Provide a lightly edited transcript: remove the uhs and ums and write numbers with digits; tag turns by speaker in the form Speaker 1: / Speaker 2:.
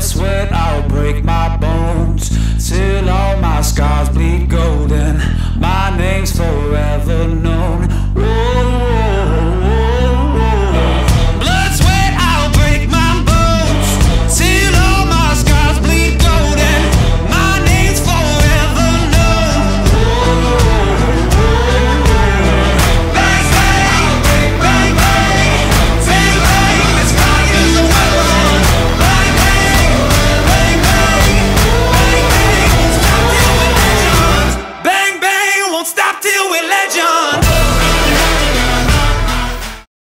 Speaker 1: sweat, I'll break my bones till all my scars bleed golden. My name's forever known.